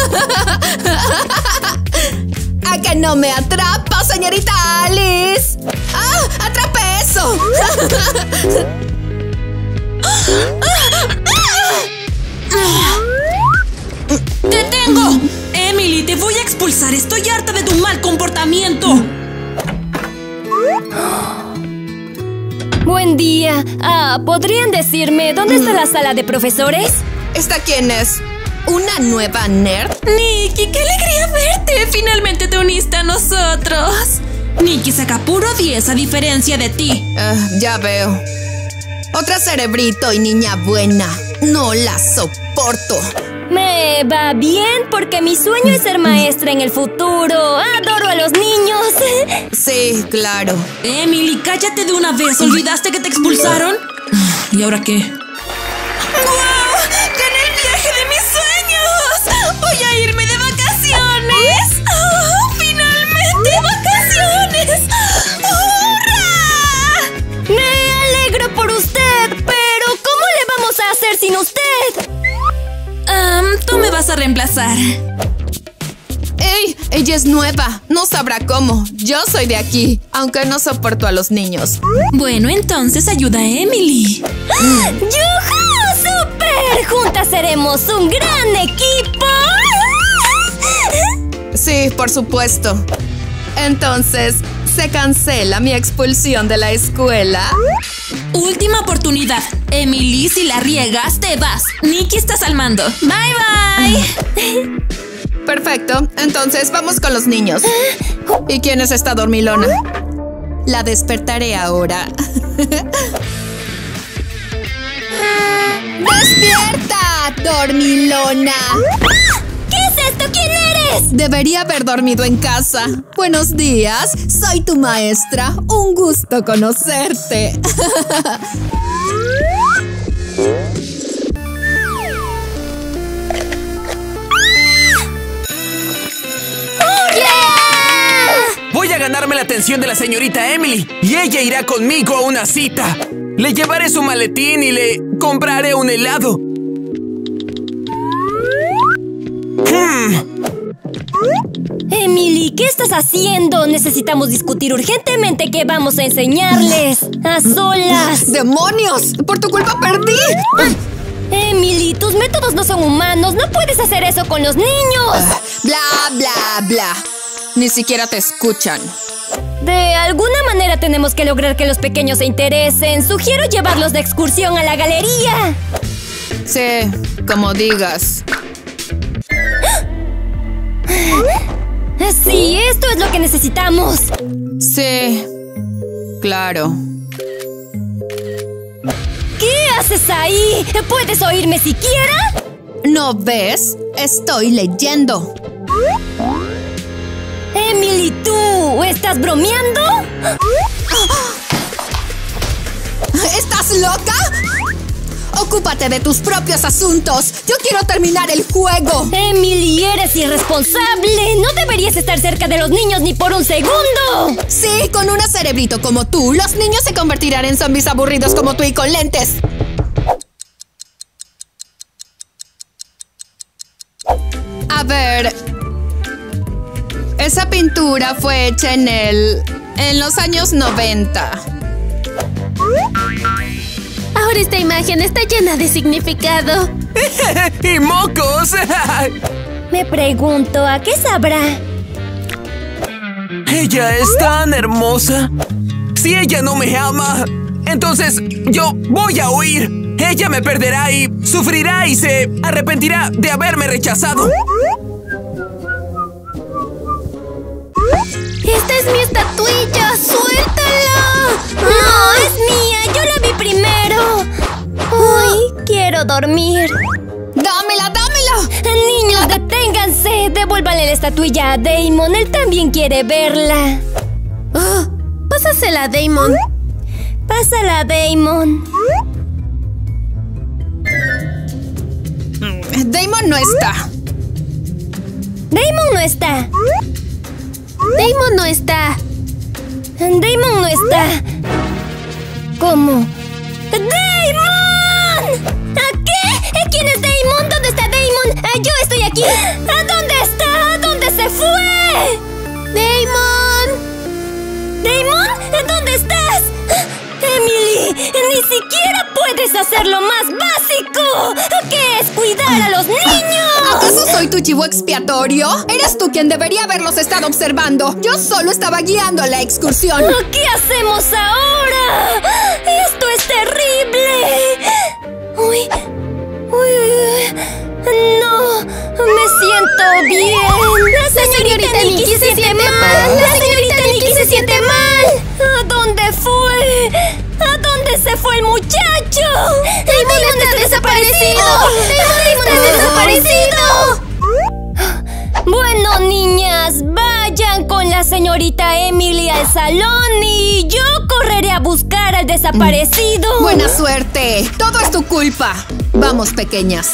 ¿A que no me atrapa, señorita Alice? ¡Ah! ¡Atrapé eso! ¡Te tengo! Emily, te voy a expulsar. Estoy harta de tu mal comportamiento. Buen día. ¿Podrían decirme dónde está la sala de profesores? ¿Esta quién es? ¿Una nueva nerd? Nikki, qué alegría verte. Finalmente te uniste a nosotros. Nikki saca puro 10 a diferencia de ti. Ya veo. Otra cerebrito y niña buena. No la soporto. Me va bien porque mi sueño es ser maestra en el futuro. Adoro a los niños. Sí, claro. Emily, cállate de una vez. ¿Olvidaste que te expulsaron? ¿Y ahora qué? ¡Guau! ¡Gané el viaje de mis sueños! ¡Voy a irme de vacaciones! ¡Oh, finalmente vacaciones! ¡Hurra! Me alegro por usted, pero ¿cómo le vamos a hacer sin usted? Tú me vas a reemplazar. ¡Ey! Ella es nueva. No sabrá cómo. Yo soy de aquí, aunque no soporto a los niños. Bueno, entonces ayuda a Emily. ¡Yujú! ¡Súper! Juntas seremos un gran equipo. Sí, por supuesto. Entonces, ¿se cancela mi expulsión de la escuela? Última oportunidad. Emily, si la riegas, te vas. Nikki, estás al mando. Bye, bye. Perfecto. Entonces, vamos con los niños. ¿Y quién es esta dormilona? La despertaré ahora. ¡Despierta, dormilona! ¿Qué es esto? ¿Quién eres? Debería haber dormido en casa. Buenos días, soy tu maestra. Un gusto conocerte. Voy a ganarme la atención de la señorita Emily y ella irá conmigo a una cita. Le llevaré su maletín y le compraré un helado. Emily, ¿qué estás haciendo? Necesitamos discutir urgentemente qué vamos a enseñarles. A solas. ¡Demonios! ¡Por tu culpa perdí! Emily, tus métodos no son humanos. No puedes hacer eso con los niños. Bla, bla, bla. Ni siquiera te escuchan. De alguna manera tenemos que lograr que los pequeños se interesen. Sugiero llevarlos de excursión a la galería. Sí, como digas. Sí, esto es lo que necesitamos. Sí, claro. ¿Qué haces ahí? ¿Puedes oírme siquiera? ¿No ves? Estoy leyendo. Emily, ¿tú estás bromeando? ¿Estás loca? Ocúpate de tus propios asuntos. Yo quiero terminar el juego. Emily, eres irresponsable. No deberías estar cerca de los niños ni por un segundo. Sí, con un cerebrito como tú, los niños se convertirán en zombies aburridos como tú y con lentes. A ver... Esa pintura fue hecha en los años 90. Ahora esta imagen está llena de significado. ¡Y mocos! Me pregunto, ¿a qué sabrá? Ella es tan hermosa. Si ella no me ama, entonces yo voy a huir. Ella me perderá y sufrirá y se arrepentirá de haberme rechazado. ¡Esta es mi estatuilla! ¡Suéltala! ¡No, es mía! ¡Yo la vi primero! ¡Ay, quiero dormir! ¡Dámela, dámela! ¡Niños, deténganse! Devuélvanle la estatuilla a Damon. Él también quiere verla. Pásasela a Damon. Pásala a Damon. Damon no está. Damon no está. Damon no está. Damon no está. ¿Cómo? ¡Damon! ¿A qué? ¿Quién es Damon? ¿Dónde está Damon? Yo estoy aquí. ¿A dónde hacer lo más básico, que es cuidar a los niños. ¿Acaso soy tu chivo expiatorio? Eres tú quien debería haberlos estado observando. Yo solo estaba guiando la excursión. ¿Qué hacemos ahora? ¡Esto es terrible! Uy. No, me siento bien. La señorita Nikki se siente mal. La señorita Nikki se siente mal. ¿A dónde fue? ¿A dónde se fue el muchacho? ¡Damon está desaparecido! ¡Damon está desaparecido! Bueno, niñas, vayan con la señorita Emily al salón y yo correré a buscar al desaparecido. Buena suerte. Todo es tu culpa. Vamos, pequeñas.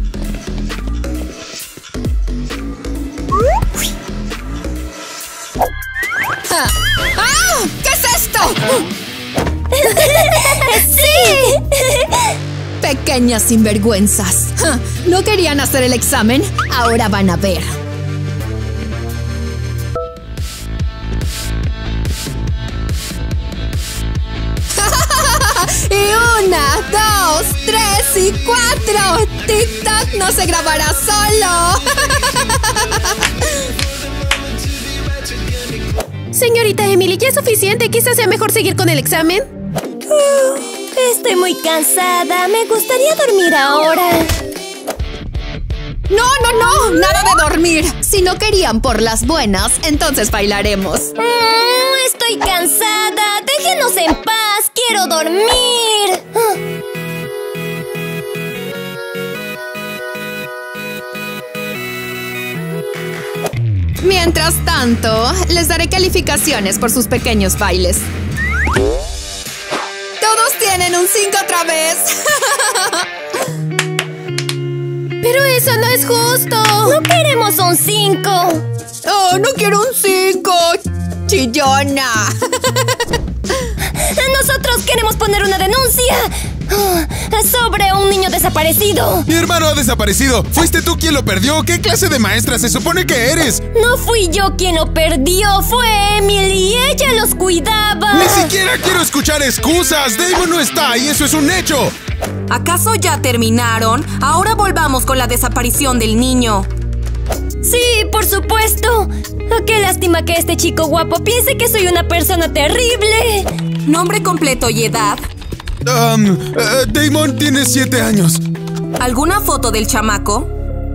¡Ah! ¿Qué es esto? ¡Sí! Pequeñas sinvergüenzas. ¿No querían hacer el examen? Ahora van a ver. Y 1, 2, 3 y 4. TikTok no se grabará solo. Señorita Emily, ¿ya es suficiente? Quizás sea mejor seguir con el examen. Estoy muy cansada. Me gustaría dormir ahora. No, nada de dormir. Si no querían por las buenas, entonces bailaremos. Estoy cansada. Déjenos en paz. Quiero dormir. Mientras tanto, les daré calificaciones por sus pequeños bailes. ¡Todos tienen un 5 otra vez! Pero eso no es justo. No queremos un 5. ¡Oh, no quiero un 5! ¡Chillona! Nosotros queremos poner una denuncia sobre un niño desaparecido. Mi hermano ha desaparecido. ¿Fuiste tú quien lo perdió? ¿Qué clase de maestra se supone que eres? No fui yo quien lo perdió, fue Emily. Ella los cuidaba. Ni siquiera quiero escuchar excusas. Damon no está y eso es un hecho. ¿Acaso ya terminaron? Ahora volvamos con la desaparición del niño. Sí, por supuesto. Qué lástima que este chico guapo piense que soy una persona terrible. ¿Nombre completo y edad? Damon tiene 7 años. ¿Alguna foto del chamaco?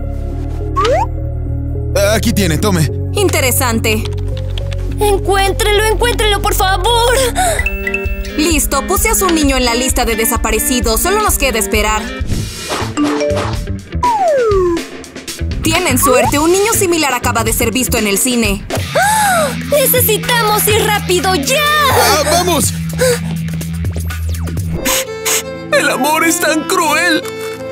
Aquí tiene, tome. Interesante. Encuéntrelo, por favor. Listo, puse a su niño en la lista de desaparecidos. Solo nos queda esperar. Tienen suerte, un niño similar acaba de ser visto en el cine. ¡Ah! ¡Necesitamos ir rápido ya! ¡Vamos! ¡El amor es tan cruel!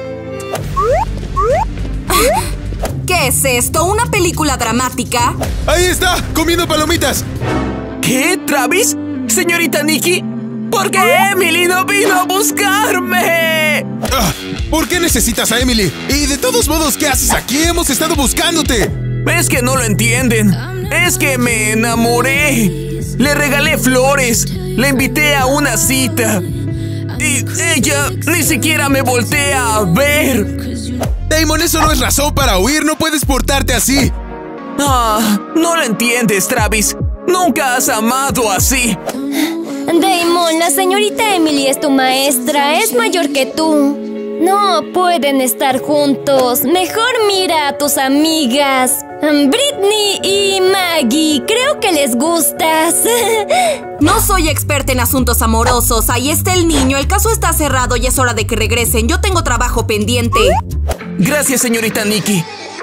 ¿Qué es esto? ¿Una película dramática? ¡Ahí está! ¡Comiendo palomitas! ¿Qué, Travis? ¿Señorita Nikki? ¿Por qué Emily no vino a buscarme? ¿Por qué necesitas a Emily? Y de todos modos, ¿qué haces aquí? Hemos estado buscándote. Es que no lo entienden. Es que me enamoré. Le regalé flores. Le invité a una cita. Y ella ni siquiera me voltea a ver. Damon, eso no es razón para huir. No puedes portarte así. No lo entiendes, Travis. Nunca has amado así. Damon, la señorita Emily es tu maestra. Es mayor que tú. No pueden estar juntos. Mejor mira a tus amigas. Britney y Maggie. Creo que les gustas. No soy experta en asuntos amorosos. Ahí está el niño. El caso está cerrado y es hora de que regresen. Yo tengo trabajo pendiente. Gracias, señorita Nikki.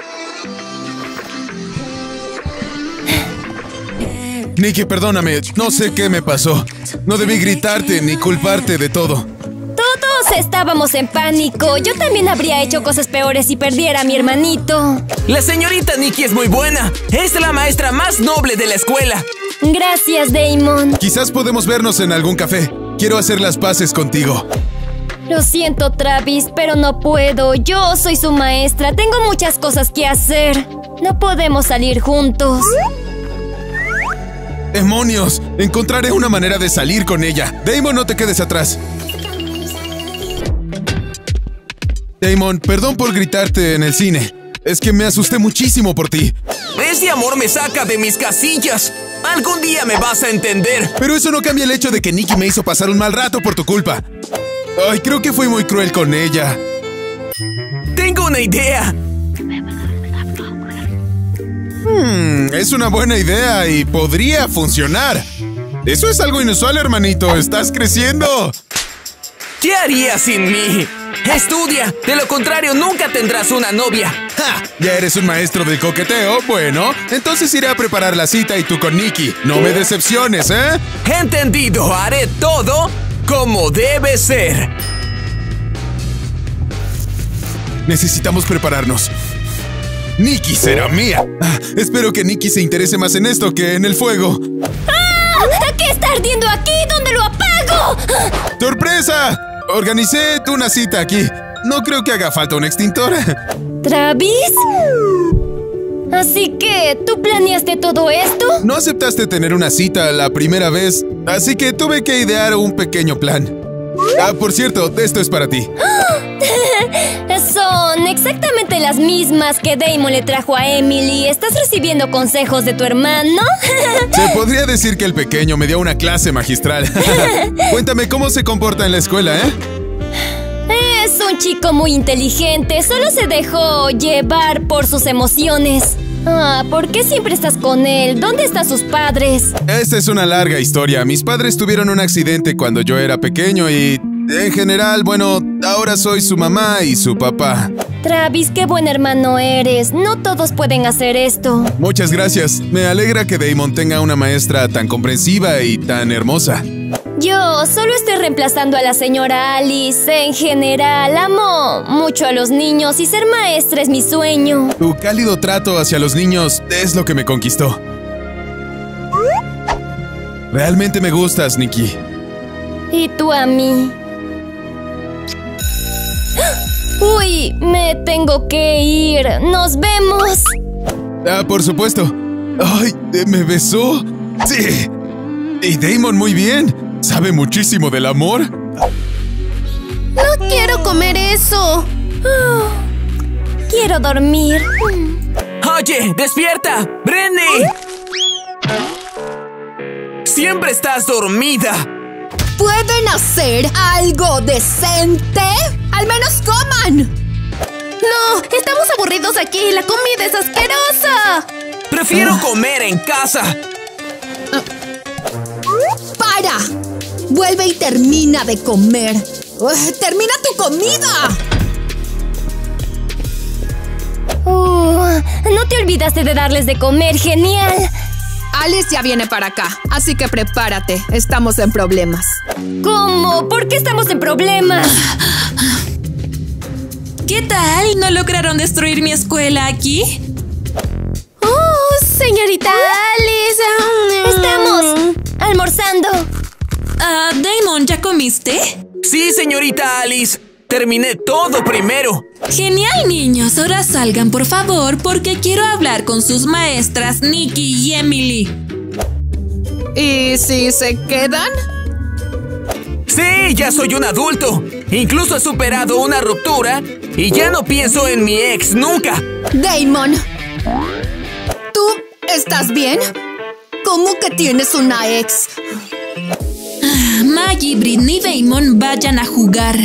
Nikki, perdóname. No sé qué me pasó. No debí gritarte ni culparte de todo. Todos estábamos en pánico. Yo también habría hecho cosas peores si perdiera a mi hermanito. La señorita Nikki es muy buena. Es la maestra más noble de la escuela. Gracias, Damon. Quizás podemos vernos en algún café. Quiero hacer las paces contigo. Lo siento, Travis, pero no puedo. Yo soy su maestra. Tengo muchas cosas que hacer. No podemos salir juntos. ¡Demonios! Encontraré una manera de salir con ella. Damon, no te quedes atrás. Damon, perdón por gritarte en el cine. Es que me asusté muchísimo por ti. Ese amor me saca de mis casillas. Algún día me vas a entender. Pero eso no cambia el hecho de que Nikki me hizo pasar un mal rato por tu culpa. Ay, creo que fui muy cruel con ella. Tengo una idea. Es una buena idea y podría funcionar. Eso es algo inusual, hermanito. Estás creciendo. ¿Qué harías sin mí? Estudia. De lo contrario, nunca tendrás una novia. ¡Ja! ¿Ya eres un maestro del coqueteo? Bueno, entonces iré a preparar la cita y tú con Nikki. No me decepciones, ¿eh? Entendido. Haré todo como debe ser. Necesitamos prepararnos. Nikki será mía. Espero que Nikki se interese más en esto que en el fuego. ¡Ah! ¿Qué está ardiendo aquí? ¿Dónde lo apago? ¡Sorpresa! Organicé una cita aquí. No creo que haga falta un extintor. ¿Travis? Así que, ¿tú planeaste todo esto? No aceptaste tener una cita la primera vez, así que tuve que idear un pequeño plan. Por cierto, esto es para ti. Son exactamente las mismas que Damon le trajo a Emily. ¿Estás recibiendo consejos de tu hermano? Se podría decir que el pequeño me dio una clase magistral. Cuéntame cómo se comporta en la escuela, ¿eh? Es un chico muy inteligente. Solo se dejó llevar por sus emociones. ¿Por qué siempre estás con él? ¿Dónde están sus padres? Esta es una larga historia. Mis padres tuvieron un accidente cuando yo era pequeño y... en general, bueno, ahora soy su mamá y su papá. Travis, qué buen hermano eres. No todos pueden hacer esto. Muchas gracias. Me alegra que Damon tenga una maestra tan comprensiva y tan hermosa. Yo solo estoy reemplazando a la señora Alice. En general, amo mucho a los niños y ser maestra es mi sueño. Tu cálido trato hacia los niños es lo que me conquistó. Realmente me gustas, Nikki. Y tú a mí. ¡Uy! Me tengo que ir. ¡Nos vemos! Por supuesto. ¡Ay! ¿Me besó? ¡Sí! Y Damon muy bien. ¿Sabe muchísimo del amor? No quiero comer eso. Quiero dormir. Oye, despierta. Brenny. Siempre estás dormida. ¿Pueden hacer algo decente? ¡Al menos coman! No, estamos aburridos aquí. La comida es asquerosa. Prefiero comer en casa. ¡Para! Vuelve y termina de comer. ¡Termina tu comida! No te olvidaste de darles de comer. ¡Genial! Alice ya viene para acá, así que prepárate. Estamos en problemas. ¿Cómo? ¿Por qué estamos en problemas? ¿Qué tal? ¿No lograron destruir mi escuela aquí? ¡Oh, señorita Alice! Estamos almorzando. Damon, ¿ya comiste? Sí, señorita Alice. Terminé todo primero. Genial, niños. Ahora salgan, por favor, porque quiero hablar con sus maestras Nikki y Emily. ¿Y si se quedan? Sí, ya soy un adulto. Incluso he superado una ruptura y ya no pienso en mi ex nunca. Damon, ¿tú estás bien? ¿Cómo que tienes una ex? Maggie, Britney y Damon vayan a jugar.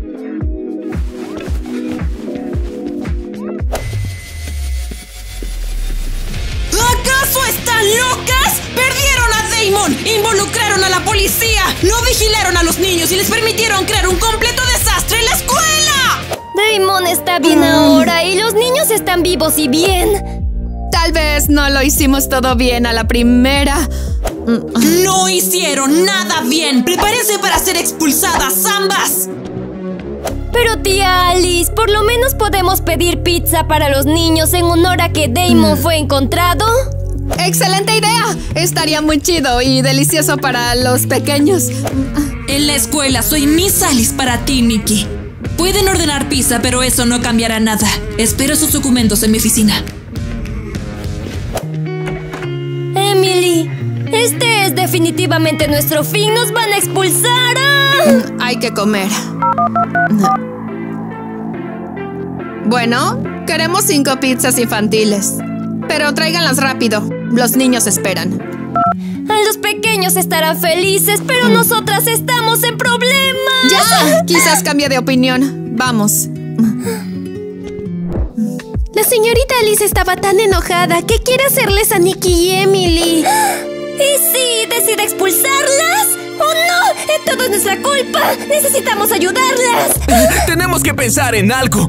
¿Acaso están locas? ¡Perdieron a Damon! ¡Involucraron a la policía! ¡No vigilaron a los niños y les permitieron crear un completo desastre en la escuela! Damon está bien ahora y los niños están vivos y bien. Tal vez no lo hicimos todo bien a la primera. ¡No hicieron nada bien! ¡Prepárense para ser expulsadas ambas! Pero tía Alice, por lo menos podemos pedir pizza para los niños en honor a que Damon fue encontrado. ¡Excelente idea! Estaría muy chido y delicioso para los pequeños. En la escuela soy Miss Alice para ti, Nikki. Pueden ordenar pizza, pero eso no cambiará nada. Espero sus documentos en mi oficina. Emily, este es definitivamente nuestro fin. ¡Nos van a expulsar! Hay que comer. Bueno, queremos 5 pizzas infantiles. Pero tráiganlas rápido. Los niños esperan. Los pequeños estarán felices, pero nosotras estamos en problemas. ¡Ya! Quizás cambie de opinión. Vamos. La señorita Alice estaba tan enojada que quiere hacerles a Nikki y Emily. ¿Y si decide expulsarlas? ¡Oh, no! ¡Todo es nuestra culpa! ¡Necesitamos ayudarlas! Tenemos que pensar en algo.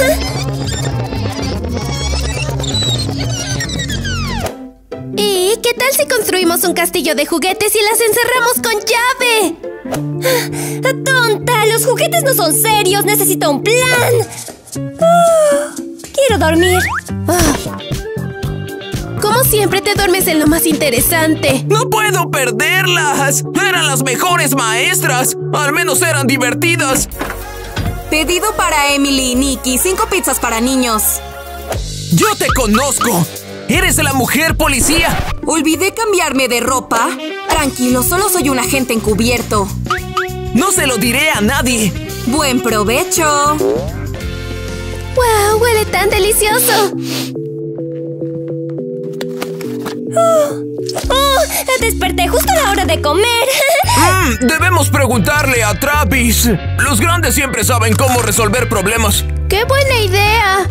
¿Y qué tal si construimos un castillo de juguetes y las encerramos con llave? ¡Tonta! ¡Los juguetes no son serios! ¡Necesito un plan! Quiero dormir. Como siempre te duermes en lo más interesante. ¡No puedo perderlas! ¡Eran las mejores maestras! ¡Al menos eran divertidas! Pedido para Emily y Nikki, 5 pizzas para niños. ¡Yo te conozco! ¡Eres la mujer policía! ¿Olvidé cambiarme de ropa? Tranquilo, solo soy un agente encubierto. ¡No se lo diré a nadie! ¡Buen provecho! ¡Wow! ¡Huele tan delicioso! Desperté justo a la hora de comer. Debemos preguntarle a Travis. Los grandes siempre saben cómo resolver problemas. ¡Qué buena idea!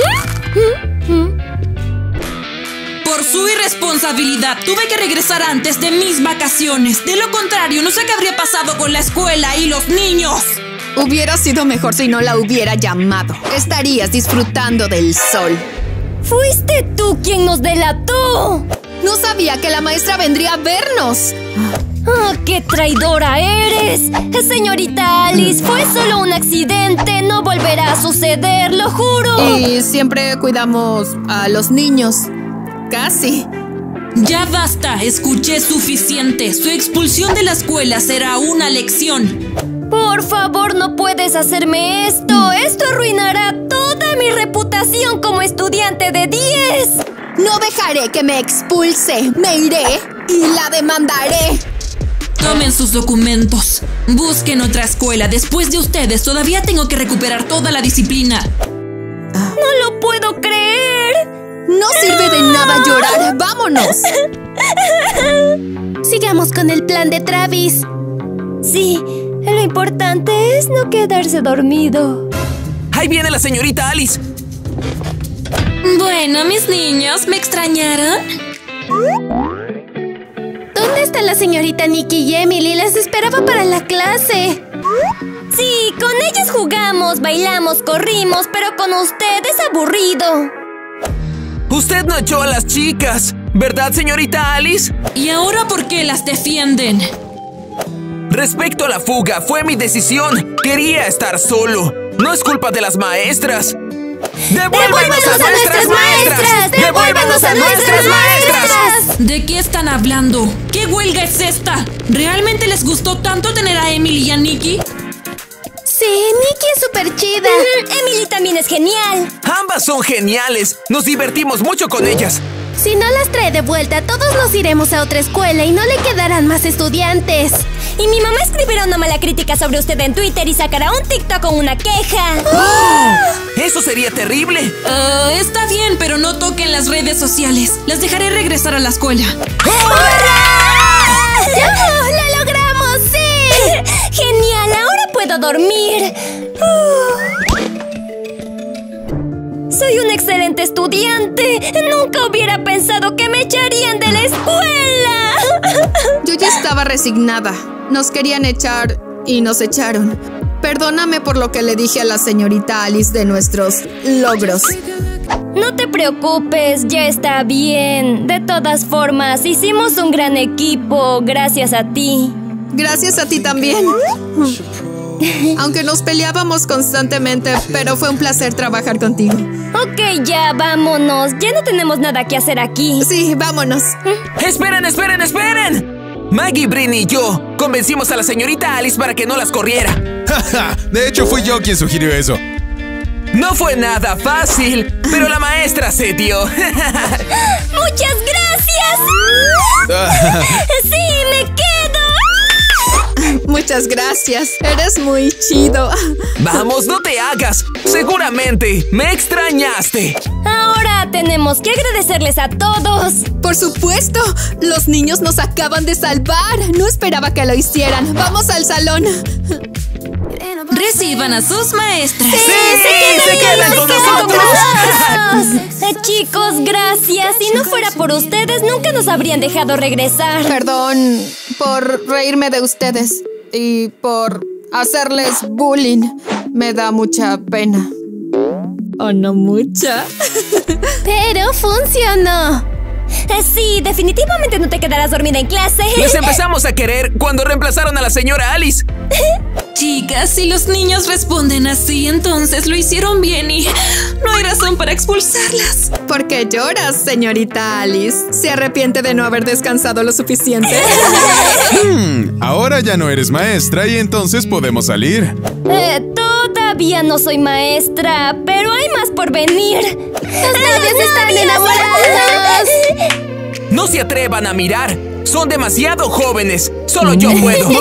Por su irresponsabilidad, tuve que regresar antes de mis vacaciones. De lo contrario, no sé qué habría pasado con la escuela y los niños. Hubiera sido mejor si no la hubiera llamado. Estarías disfrutando del sol. ¡Fuiste tú quien nos delató! No sabía que la maestra vendría a vernos. ¡Oh, qué traidora eres! Señorita Alice, fue solo un accidente. No volverá a suceder, lo juro. Y siempre cuidamos a los niños. Casi. Ya basta, escuché suficiente. Su expulsión de la escuela será una lección. Por favor, no puedes hacerme esto. Esto arruinará toda mi reputación como estudiante de 10. No dejaré que me expulse. Me iré y la demandaré. Tomen sus documentos. Busquen otra escuela. Después de ustedes, todavía tengo que recuperar toda la disciplina. No lo puedo creer. No sirve de nada llorar. ¡Vámonos! Sigamos con el plan de Travis. Sí, lo importante es no quedarse dormido. ¡Ahí viene la señorita Alice! Bueno, mis niños, ¿me extrañaron? ¿Dónde está la señorita Nikki y Emily? Las esperaba para la clase. Sí, con ellas jugamos, bailamos, corrimos, pero con usted es aburrido. Usted no echó a las chicas, ¿verdad, señorita Alice? ¿Y ahora por qué las defienden? Respecto a la fuga, fue mi decisión. Quería estar solo. No es culpa de las maestras. ¡Devuélvanos a nuestras maestras! ¡Devuélvanos a nuestras maestras! ¿De qué están hablando? ¿Qué huelga es esta? ¿Realmente les gustó tanto tener a Emily y a Nikki? Sí, Nikki es súper chida. Emily también es genial. Ambas son geniales. Nos divertimos mucho con ellas. Si no las trae de vuelta, todos nos iremos a otra escuela y no le quedarán más estudiantes. Y mi mamá escribirá una mala crítica sobre usted en Twitter y sacará un TikTok con una queja. ¡Oh! ¡Eso sería terrible! Está bien, pero no toquen las redes sociales. Las dejaré regresar a la escuela. ¡Lo logramos, sí! ¡Genial! Ahora puedo dormir. Soy un excelente estudiante. Nunca hubiera pensado que me echarían de la escuela. Yo ya estaba resignada. Nos querían echar y nos echaron. Perdóname por lo que le dije a la señorita Alice de nuestros logros. No te preocupes, ya está bien. De todas formas, hicimos un gran equipo gracias a ti. Gracias a ti también. Aunque nos peleábamos constantemente, pero fue un placer trabajar contigo. Ok, ya, vámonos. Ya no tenemos nada que hacer aquí. Sí, vámonos. ¡Esperen, esperen, esperen! Maggie, Britney y yo convencimos a la señorita Alice para que no las corriera. De hecho, fui yo quien sugirió eso. No fue nada fácil, pero la maestra se dio. ¡Muchas gracias! ¡Sí, me quedo! Muchas gracias. Eres muy chido. Vamos, no te hagas. Seguramente me extrañaste. Ahora tenemos que agradecerles a todos. Por supuesto. Los niños nos acaban de salvar. No esperaba que lo hicieran. Vamos al salón. Reciban a sus maestras. ¡Se quedan con nosotros! Chicos, gracias. Si no fuera por ustedes, nunca nos habrían dejado regresar. Perdón por reírme de ustedes y por hacerles bullying. Me da mucha pena. ¿O no mucha? Pero funcionó. Sí, definitivamente no te quedarás dormida en clase. Les empezamos a querer cuando reemplazaron a la señora Alice. Chicas, si los niños responden así, entonces lo hicieron bien y no hay razón para expulsarlas. ¿Por qué lloras, señorita Alice? ¿Se arrepiente de no haber descansado lo suficiente? Ahora ya no eres maestra y entonces podemos salir. Todavía no soy maestra, pero hay más por venir. ¡Ustedes están enamorados! No se atrevan a mirar. Son demasiado jóvenes. Solo yo puedo.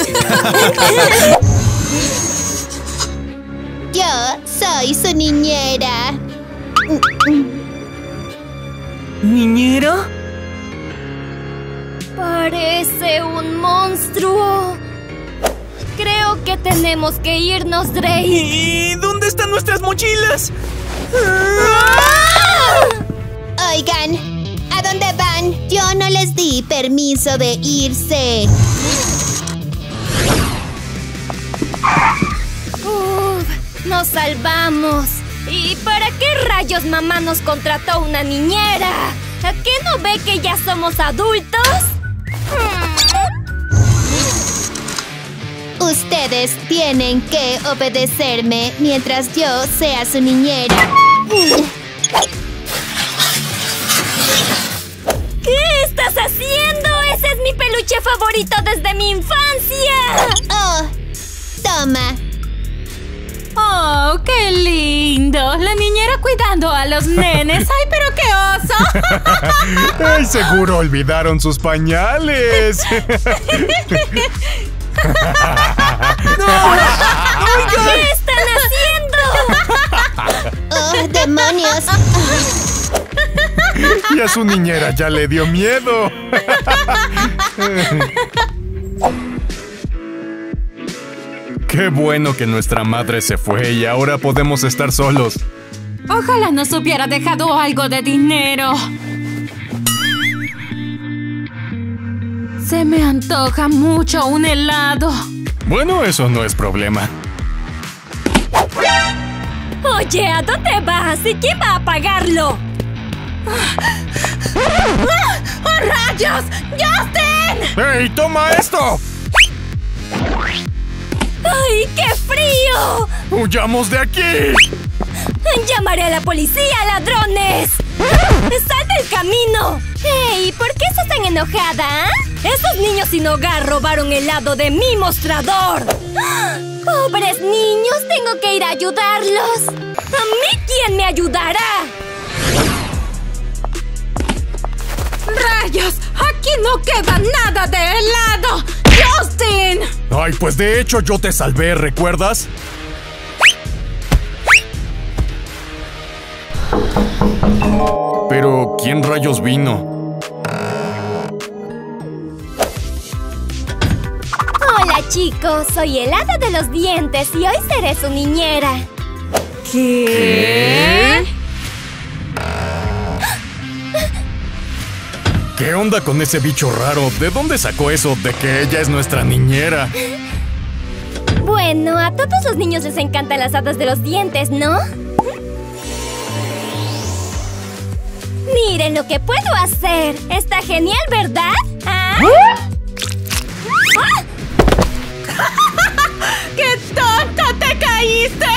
Yo soy su niñera. ¿Niñera? Parece un monstruo. Creo que tenemos que irnos, Drake. ¿Y dónde están nuestras mochilas? Oigan, ¿a dónde van? Yo no les di permiso de irse. Nos salvamos. ¿Y para qué rayos mamá nos contrató una niñera? ¿A qué no ve que ya somos adultos? Ustedes tienen que obedecerme mientras yo sea su niñera. ¿Qué estás haciendo? Ese es mi peluche favorito desde mi infancia. Oh, toma. ¡Oh, qué lindo! La niñera cuidando a los nenes. ¡Ay, pero qué oso! ¡Ay, seguro olvidaron sus pañales! ¿Qué están haciendo? ¡Oh, demonios! Y a su niñera ya le dio miedo. Qué bueno que nuestra madre se fue y ahora podemos estar solos. Ojalá nos hubiera dejado algo de dinero. Se me antoja mucho un helado. Bueno, eso no es problema. Oye, ¿a dónde vas? ¿Y quién va a pagarlo? ¡Oh, rayos! ¡Justin! ¡Hey, toma esto! ¡Ay, qué frío! ¡Huyamos de aquí! ¡Llamaré a la policía, ladrones! ¡Sal del camino! ¡Hey! ¿Por qué estás tan enojada? Esos niños sin hogar robaron helado de mi mostrador. ¡Pobres niños! Tengo que ir a ayudarlos. ¿A mí quién me ayudará? ¡Rayos! ¡Aquí no queda nada de helado! ¡Justin! Ay, pues de hecho yo te salvé, ¿recuerdas? Pero, ¿quién rayos vino? Hola, chicos. Soy el hada de los dientes y hoy seré su niñera. ¿Qué? ¿Qué onda con ese bicho raro? ¿De dónde sacó eso de que ella es nuestra niñera? Bueno, a todos los niños les encantan las hadas de los dientes, ¿no? Miren lo que puedo hacer. Está genial, ¿verdad? ¿Ah? ¡Qué tonto te caíste!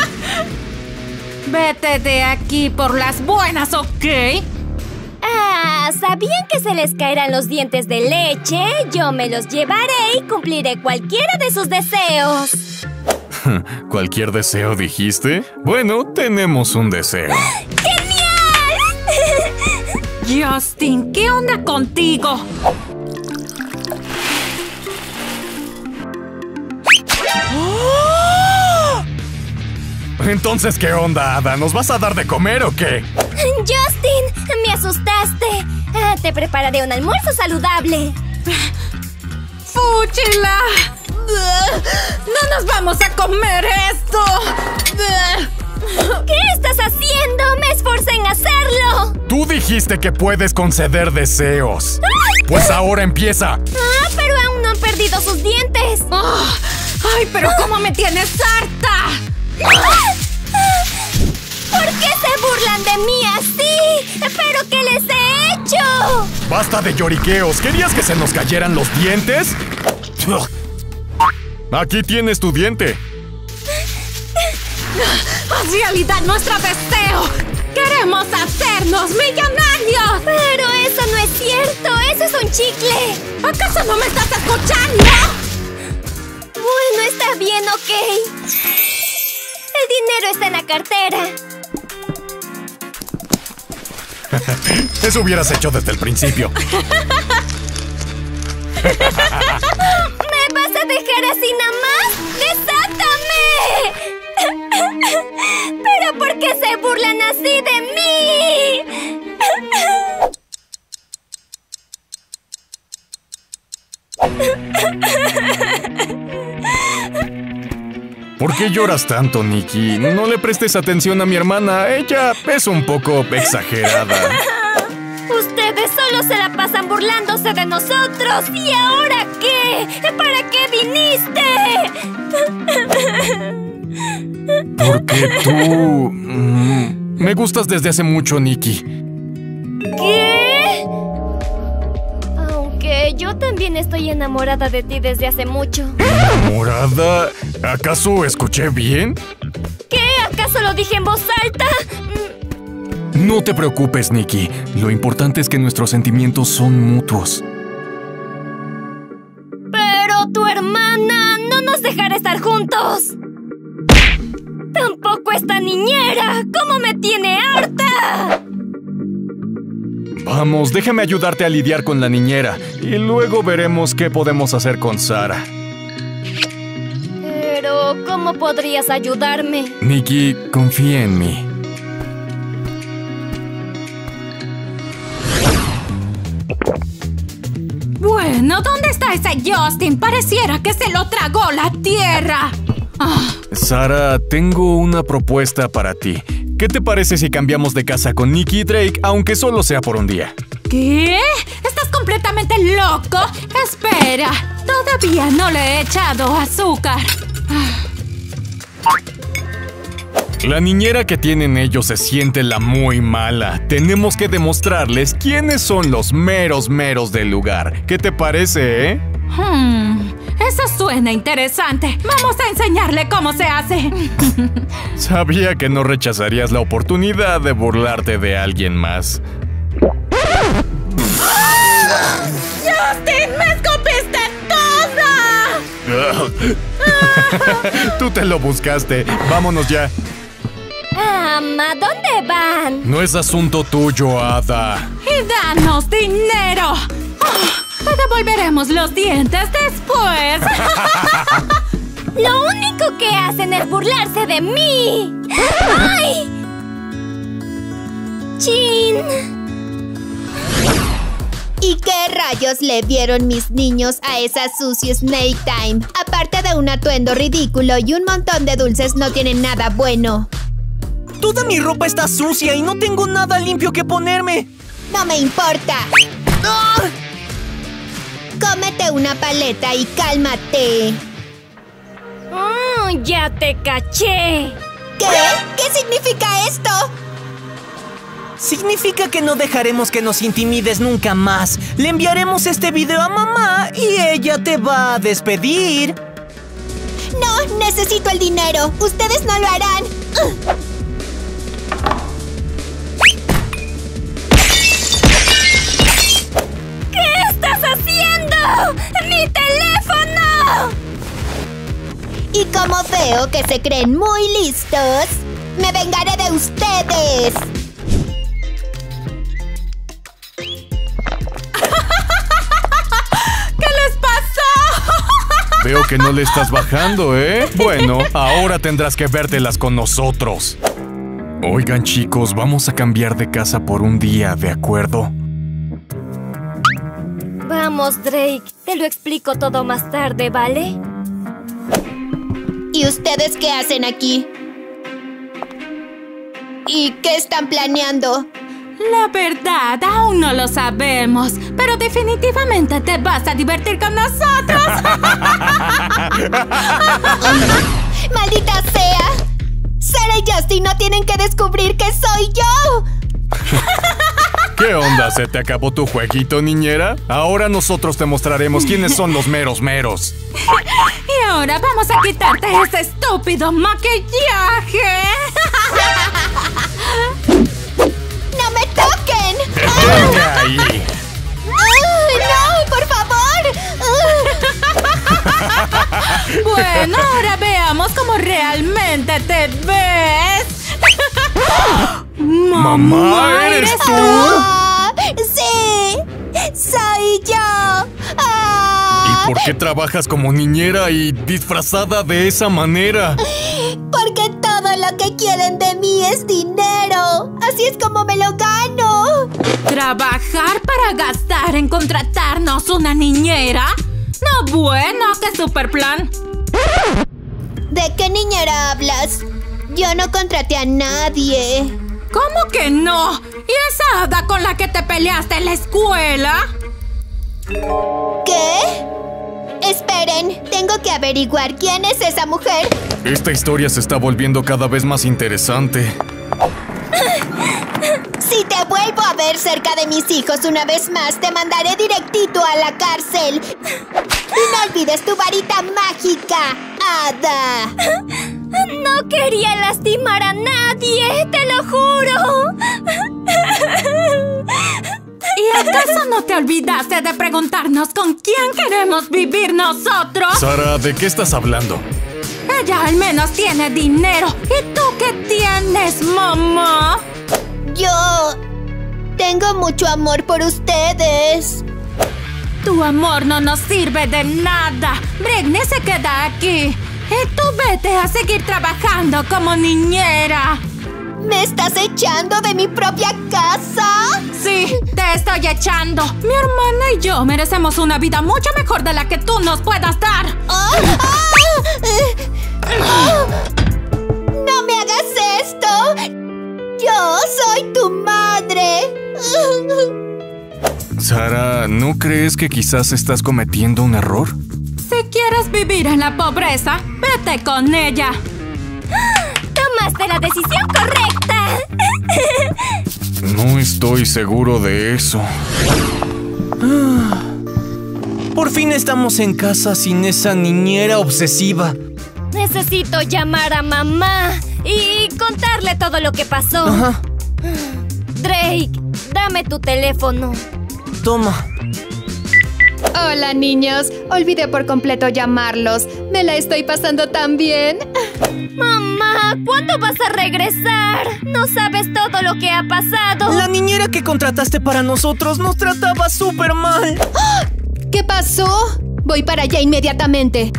Vete de aquí por las buenas, ¿ok? ¿Sabían que se les caerán los dientes de leche? Yo me los llevaré y cumpliré cualquiera de sus deseos. ¿Cualquier deseo dijiste? Bueno, tenemos un deseo. ¡Genial! Justin, ¿qué onda contigo? Entonces, ¿qué onda, Ada? ¿Nos vas a dar de comer o qué? Justin, me asustaste. Te prepararé un almuerzo saludable. ¡Fúchila! ¡No nos vamos a comer esto! ¿Qué estás haciendo? Me esforcé en hacerlo. Tú dijiste que puedes conceder deseos. Pues ahora empieza. Pero aún no han perdido sus dientes. ¡Ay, pero cómo me tienes harta! ¿Por qué se burlan de mí así? ¿Pero qué les he hecho? Basta de lloriqueos. ¿Querías que se nos cayeran los dientes? Aquí tienes tu diente. ¡Haz realidad nuestro deseo! ¡Queremos hacernos millonarios! Pero eso no es cierto. Eso es un chicle. ¿Acaso no me estás escuchando? Bueno, está bien, ok. El dinero está en la cartera. Eso hubieras hecho desde el principio. ¿Me vas a dejar así nada más? ¡Desátame! ¿Pero por qué se burlan así de mí? ¿Por qué lloras tanto, Nikki? No le prestes atención a mi hermana. Ella es un poco exagerada. Ustedes solo se la pasan burlándose de nosotros. ¿Y ahora qué? ¿Para qué viniste? Porque tú... me gustas desde hace mucho, Nikki. ¿Qué? Aunque yo también estoy enamorada de ti desde hace mucho. ¿Enamorada? ¿Acaso escuché bien? ¿Qué? ¿Acaso lo dije en voz alta? No te preocupes, Nikki. Lo importante es que nuestros sentimientos son mutuos. Pero tu hermana no nos dejará estar juntos. Tampoco esta niñera. ¿Cómo me tiene harta? Vamos, déjame ayudarte a lidiar con la niñera. Y luego veremos qué podemos hacer con Sara. Pero, ¿cómo podrías ayudarme? Nikki, confía en mí. Bueno, ¿dónde está ese Justin? Pareciera que se lo tragó la tierra. Sara, tengo una propuesta para ti. ¿Qué te parece si cambiamos de casa con Nikki y Drake, aunque solo sea por un día? ¿Qué? ¿Estás completamente loco? Espera, todavía no le he echado azúcar. La niñera que tienen ellos se siente la muy mala. Tenemos que demostrarles quiénes son los meros del lugar. ¿Qué te parece, Eso suena interesante. Vamos a enseñarle cómo se hace. Sabía que no rechazarías la oportunidad de burlarte de alguien más. ¡Justin, me escupiste toda! Tú te lo buscaste. Vámonos ya. ¿A dónde van? No es asunto tuyo, Ada. ¡Y danos dinero! Te devolveremos los dientes después. Lo único que hacen es burlarse de mí. ¡Ay! ¡Chin! ¿Y qué rayos le dieron mis niños a esa sucia Snake Time? Aparte de un atuendo ridículo y un montón de dulces, no tienen nada bueno. Toda mi ropa está sucia y no tengo nada limpio que ponerme. No me importa. ¡Ah! Cómete una paleta y cálmate. ¡Ya te caché! ¿Qué? ¿Qué significa esto? Significa que no dejaremos que nos intimides nunca más. Le enviaremos este video a mamá y ella te va a despedir. No, necesito el dinero. Ustedes no lo harán. ¿Qué estás haciendo? ¡Mi teléfono! Y como veo que se creen muy listos, me vengaré de ustedes. ¿Qué les pasó? Veo que no le estás bajando, ¿eh? Bueno, ahora tendrás que vértelas con nosotros. Oigan, chicos, vamos a cambiar de casa por un día, ¿de acuerdo? Vamos, Drake. Te lo explico todo más tarde, ¿vale? ¿Y ustedes qué hacen aquí? ¿Y qué están planeando? La verdad, aún no lo sabemos, pero definitivamente te vas a divertir con nosotros. ¡Maldita sea! Sarah y Justin no tienen que descubrir que soy yo. ¿Qué onda? ¿Se te acabó tu jueguito, niñera? Ahora nosotros te mostraremos quiénes son los meros meros. Y ahora vamos a quitarte ese estúpido maquillaje. ¡No me toquen! ¡Detente ahí! ¡No, por favor! Bueno, ahora veamos cómo realmente te ves. ¡Mamá, eres tú! ¡Sí! ¡Soy yo! ¿Y por qué trabajas como niñera y disfrazada de esa manera? Porque todo lo que quieren de mí es dinero. Así es como me lo gano. ¿Trabajar para gastar en contratarnos una niñera? No, bueno, qué super plan. ¿De qué niñera hablas? Yo no contraté a nadie. ¿Cómo que no? ¿Y esa hada con la que te peleaste en la escuela? ¿Qué? Esperen, tengo que averiguar quién es esa mujer. Esta historia se está volviendo cada vez más interesante. Si te vuelvo a ver cerca de mis hijos una vez más, te mandaré directito a la cárcel. Y no olvides tu varita mágica, hada. No quería lastimar a nadie, te lo juro. ¿Y acaso no te olvidaste de preguntarnos con quién queremos vivir nosotros? Sara, ¿de qué estás hablando? Ella al menos tiene dinero. ¿Y tú qué tienes, mamá? Yo tengo mucho amor por ustedes. Tu amor no nos sirve de nada. Britney se queda aquí. Y tú vete a seguir trabajando como niñera. ¿Me estás echando de mi propia casa? Sí, te estoy echando. Mi hermana y yo merecemos una vida mucho mejor de la que tú nos puedas dar. ¡No me hagas esto! ¡Yo soy tu madre! Sara, ¿no crees que quizás estás cometiendo un error? Si quieres vivir en la pobreza, vete con ella. Tomaste la decisión correcta. No estoy seguro de eso. Por fin estamos en casa sin esa niñera obsesiva. Necesito llamar a mamá y contarle todo lo que pasó. Ajá. Drake, dame tu teléfono. Toma. Hola, niños. Olvidé por completo llamarlos. Me la estoy pasando tan bien. Mamá, ¿cuándo vas a regresar? No sabes todo lo que ha pasado. La niñera que contrataste para nosotros nos trataba súper mal. ¿Qué pasó? Voy para allá inmediatamente.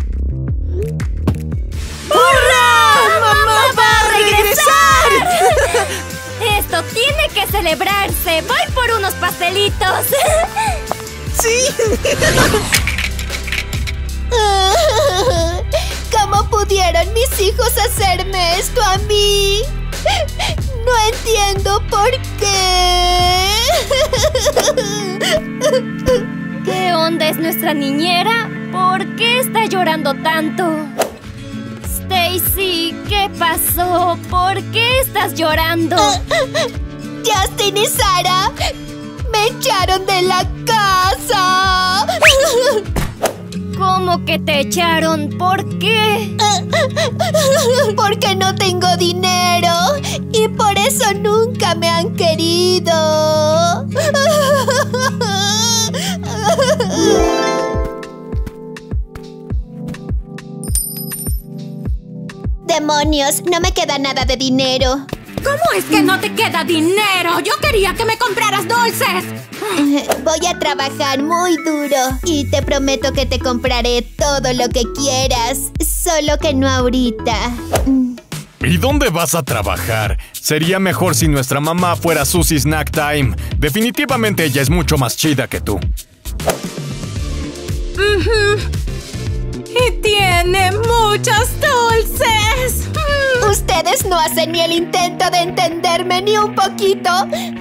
¡Hurra! ¡Mamá va a regresar! Esto tiene que celebrarse. Voy por unos pastelitos. ¡Sí! ¿Cómo pudieron mis hijos hacerme esto a mí? No entiendo por qué. ¿Qué onda es nuestra niñera? ¿Por qué está llorando tanto? Stacy, ¿qué pasó? ¿Por qué estás llorando? Justin y Sarah me echaron de la casa. ¿Cómo que te echaron? ¿Por qué? Porque no tengo dinero y por eso nunca me han querido. ¡Demonios! No me queda nada de dinero. ¿Cómo es que no te queda dinero? Yo quería que me compraras dulces. Voy a trabajar muy duro y te prometo que te compraré todo lo que quieras, solo que no ahorita. ¿Y dónde vas a trabajar? Sería mejor si nuestra mamá fuera Susie Snack Time. Definitivamente ella es mucho más chida que tú. Y tiene muchos dulces. Ustedes no hacen ni el intento de entenderme ni un poquito.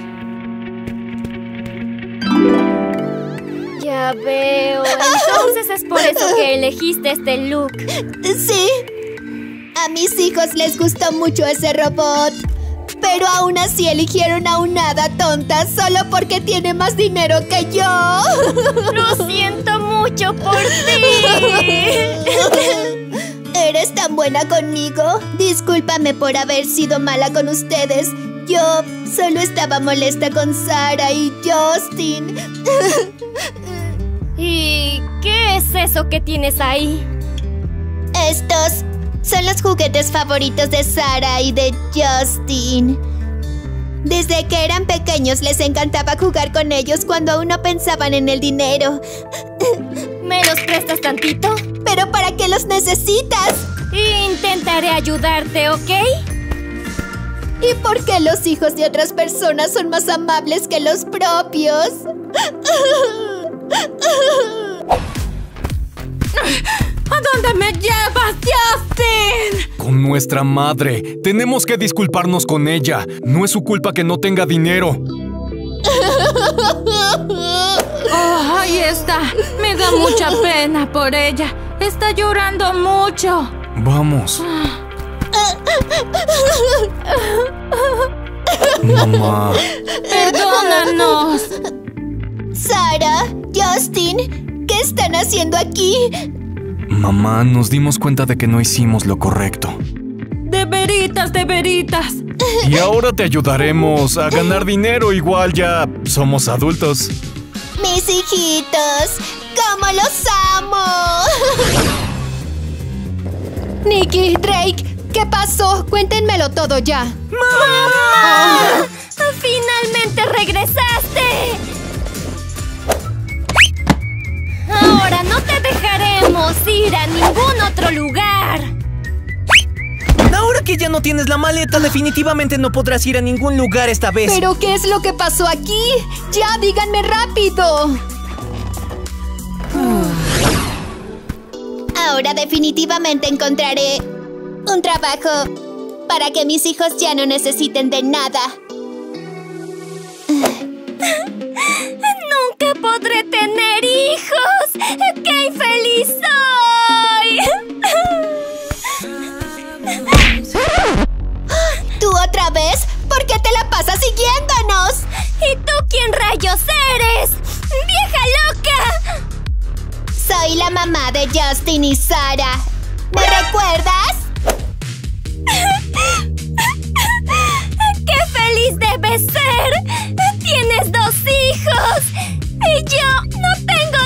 Ya veo. Entonces es por eso que elegiste este look. Sí. A mis hijos les gustó mucho ese robot. Pero aún así eligieron a una hada tonta solo porque tiene más dinero que yo. Lo siento mucho por ti. ¿Eres tan buena conmigo? Discúlpame por haber sido mala con ustedes. Yo solo estaba molesta con Sarah y Justin. ¿Y qué es eso que tienes ahí? Estos son los juguetes favoritos de Sarah y de Justin. Desde que eran pequeños les encantaba jugar con ellos cuando aún no pensaban en el dinero. ¿Me los prestas tantito? ¿Pero para qué los necesitas? Intentaré ayudarte, ¿ok? ¿Y por qué los hijos de otras personas son más amables que los propios? ¿A dónde me llevas, Justin? Con nuestra madre. Tenemos que disculparnos con ella. No es su culpa que no tenga dinero. Oh, ahí está. Me da mucha pena por ella. Está llorando mucho. Vamos. Mamá. Perdónanos. Sarah, Justin, ¿qué están haciendo aquí? Mamá, nos dimos cuenta de que no hicimos lo correcto. De veritas, de veritas. Y ahora te ayudaremos a ganar dinero. Igual ya somos adultos. Mis hijitos, ¡cómo los amo! Nikki, Drake, ¿qué pasó? Cuéntenmelo todo ya. ¡Mamá! ¡Finalmente regresaste! Ahora no te dejaremos ir a ningún otro lugar. Ahora que ya no tienes la maleta, definitivamente no podrás ir a ningún lugar esta vez. ¿Pero qué es lo que pasó aquí? ¡Ya, díganme rápido! Ahora definitivamente encontraré un trabajo para que mis hijos ya no necesiten de nada. ¡Nunca podré tener hijos! ¡Qué infeliz soy! ¿Tú otra vez? ¿Por qué te la pasas siguiéndonos? ¿Y tú quién rayos eres? ¡Vieja loca! Soy la mamá de Justin y Sarah. ¿Me recuerdas? ¡Qué feliz debes ser! ¡Tienes 2 hijos! ¡Y yo no tengo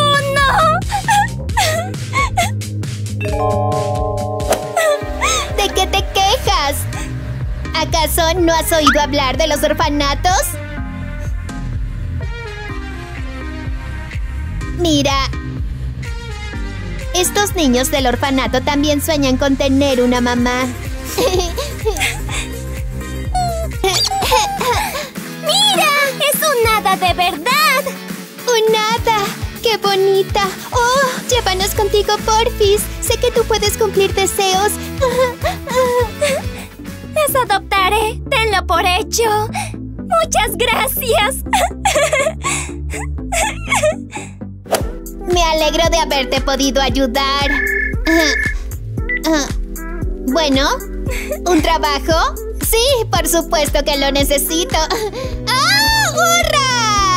ninguno! ¿De qué te quejas? ¿Acaso no has oído hablar de los orfanatos? Mira, estos niños del orfanato también sueñan con tener una mamá. ¡Mira! ¡Es un hada de verdad! ¡Un hada! ¡Qué bonita! ¡Oh! Llévanos contigo, porfis. Sé que tú puedes cumplir deseos. ¡Les adoptaré! ¡Tenlo por hecho! ¡Muchas gracias! Me alegro de haberte podido ayudar. Bueno, ¿un trabajo? Sí, por supuesto que lo necesito. ¡Ah! ¡Hurra!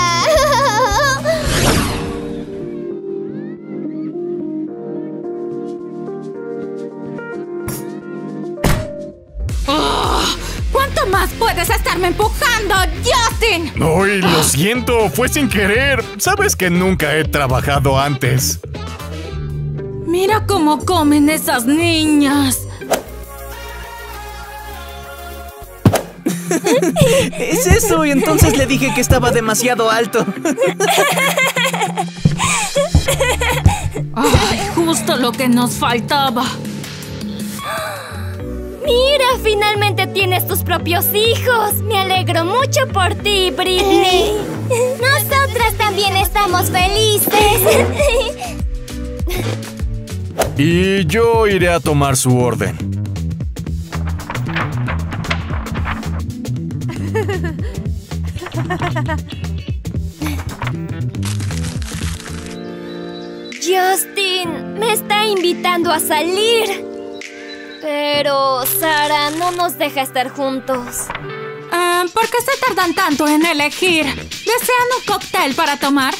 ¿Cuánto más puedes estarme empujando, Justin? Ay, lo siento, fue sin querer. Sabes que nunca he trabajado antes. Mira cómo comen esas niñas. Es eso, y entonces le dije que estaba demasiado alto. Ay, justo lo que nos faltaba. Mira, finalmente tienes tus propios hijos. Me alegro mucho por ti, Britney. Nosotras también estamos felices. Y yo iré a tomar su orden. Justin me está invitando a salir. Pero Sara no nos deja estar juntos. ¿Por qué se tardan tanto en elegir? ¿Desean un cóctel para tomar?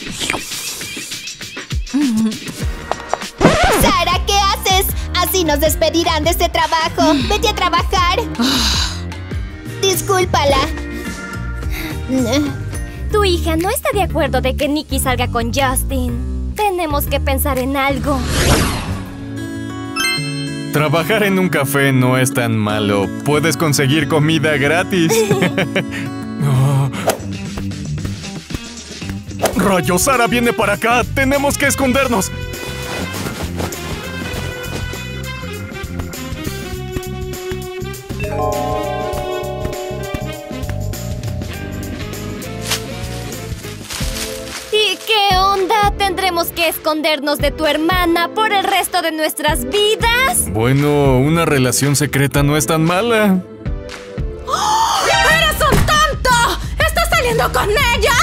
Sara, ¿qué haces? Así nos despedirán de este trabajo. Vete a trabajar. Discúlpala. Tu hija no está de acuerdo de que Nikki salga con Justin. Tenemos que pensar en algo. Trabajar en un café no es tan malo. Puedes conseguir comida gratis. ¡Rayos! ¡Sara viene para acá! ¡Tenemos que escondernos! ¿Y qué onda? ¿Tendremos que escondernos de tu hermana por el resto de nuestras vidas? Bueno, una relación secreta no es tan mala. ¡Oh! ¡Eres un tonto! ¿Estás saliendo con ella?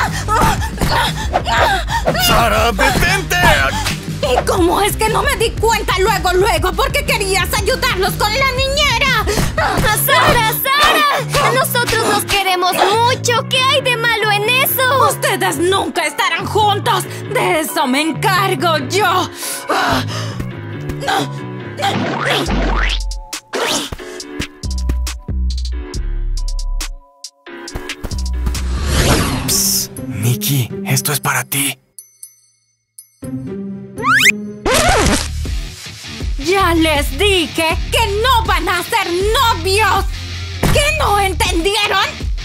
¡Sara, detente! ¿Y cómo es que no me di cuenta luego? Porque querías ayudarlos con la niñera. ¡Sara! ¡Nosotros nos queremos mucho! ¿Qué hay de malo en eso? Ustedes nunca estarán juntos. De eso me encargo yo. Psst, Nikki, esto es para ti. Ya les dije que no van a ser novios. ¿Qué no entendieron?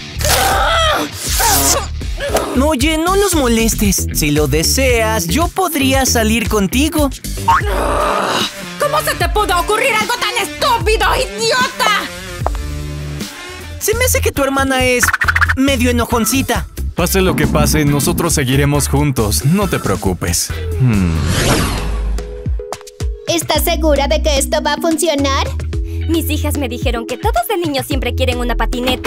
Oye, no los molestes. Si lo deseas, yo podría salir contigo. ¿Cómo se te pudo ocurrir algo tan estúpido, idiota? Se me hace que tu hermana es medio enojoncita. Pase lo que pase, nosotros seguiremos juntos. No te preocupes. ¿Estás segura de que esto va a funcionar? Mis hijas me dijeron que todos de niños siempre quieren una patineta.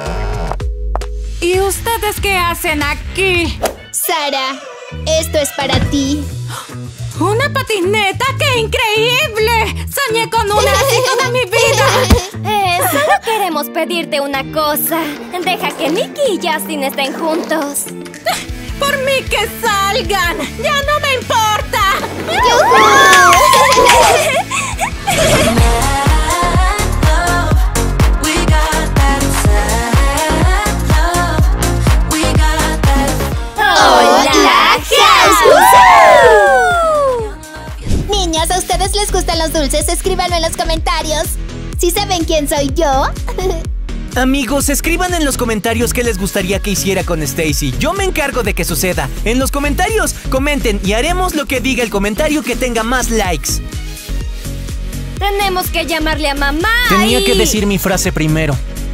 ¿Y ustedes qué hacen aquí? Sara, esto es para ti. ¡Una patineta! ¡Qué increíble! ¡Soñé con una así toda mi vida! Solo queremos pedirte una cosa. Deja que Nikki y Justin estén juntos. ¡Por mí que salgan! ¡Ya no me importa! ¡Hola, niños, ¿a ustedes les gustan los dulces? Escríbanlo en los comentarios. ¿Sí saben quién soy yo? Amigos, escriban en los comentarios qué les gustaría que hiciera con Stacy. Yo me encargo de que suceda. En los comentarios, comenten y haremos lo que diga el comentario que tenga más likes. Tenemos que llamarle a mamá. Tenía que decir mi frase primero.